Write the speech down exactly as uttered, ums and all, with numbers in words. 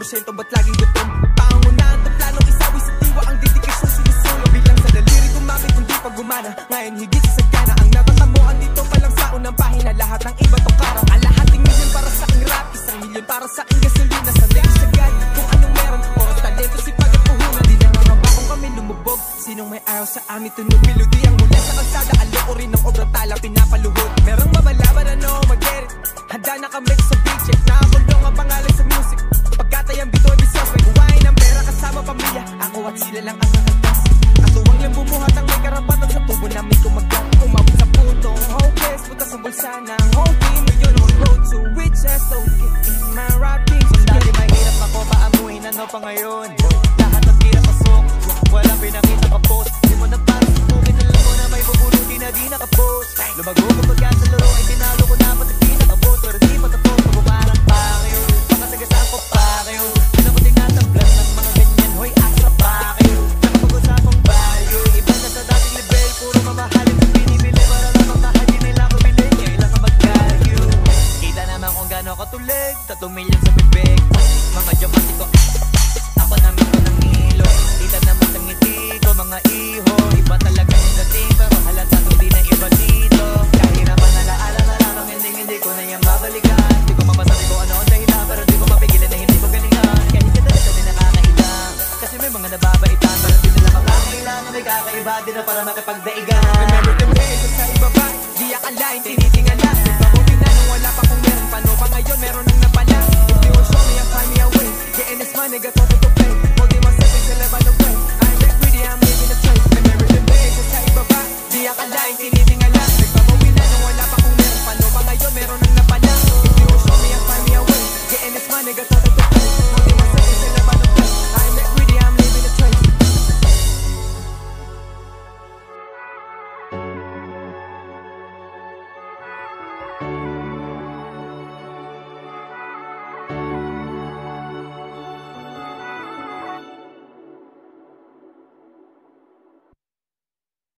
porsyento ba't laging gutom? Pangungunahan to planong isawi sa diwa ang dedikasyon sinusulo. Bilang sa daliri gumamit hindi pa gumana, ngayon higit sa sagana. Ang natatamuan dito pa lang sa unang pahina, lahat ng iba to karang. Alahating milyon para sa aking rap, isang milyon para sa aking gasolina. Sa next sagad kung anong meron, oras talento si pag at puhunan. Di na mga bakong kami lumubog, sinong may ayaw sa amin tunog melody. Ang mula sa kalsada, aloko rin ng obrang tala pinapaluhod. Merong mamalaban ano mag-get it, handa na kami sa beat check. Nakakulong ang pangalan sa music, pagkatayang bito'y bisos. May buhayin ng pera kasama pamilya, ako at sila lang ang kakaltas. Katuwang lang bumuhat ang may karapatan sa tubo namin kumagat. Umabot sa putong hopeless, butas ang bulsa ng whole team. Ngayon on road to riches, don't get in my rapping. Dati mahirap ako paamuhin, ano pa ngayon? Lahat ng tira pasok, wala pinakita ka post. Di mo na parang sukukin, alam mo na may bubuluti na di nakapost. Lumago kapag yan sa laro ay tinalo ko na pati di nakapost. Pero di pa tapos, mabumarang pa kayo, makasagasaan ko pa kayo. Hindi ko tinatablan ng mga ganyan, hoy asra pa kayo. Nakapag-usapang value, iba na sa dating level. Puro mamahalin na binibili para lang mamahal, di nila ko bilhin. Ngayon lang ka mag-value, kita naman kung gano'n katulig. Tatlong milyon sa bibig, mga diamante ko, ako namin ko ng hilo. Kita naman sa ngiti ko, mga iho. Iba talaga yung dating, pero halata to di na iba dito. Kahit naman nalaala na lang ang hindi-hindi ko na yan babalikan. Di ko mapasabi ko ano ang dahilan, pero di ko mapigilan na hindi ko galingan. Kahit kadalasan din nakakailang, kasi may mga nababaitan, pero di nila makakailangan. May kakaiba din na para makipagdaigan. Remember the way, sa ibaba, di akalain, tinitingala. Nagpapawin na nung wala pa kung meron, paano pa ngayon meron nang napala. If you will show me and find me a way, getting this money, got something to play. Holding myself in the level of way, I'm like greedy, I'm living a trade. Remember the way, sa ibaba, di akalain, tinitingala. Nagpapawin na nung wala pa kung meron, paano pa ngayon meron nang napala. If you will show me and find me a way, getting this money, got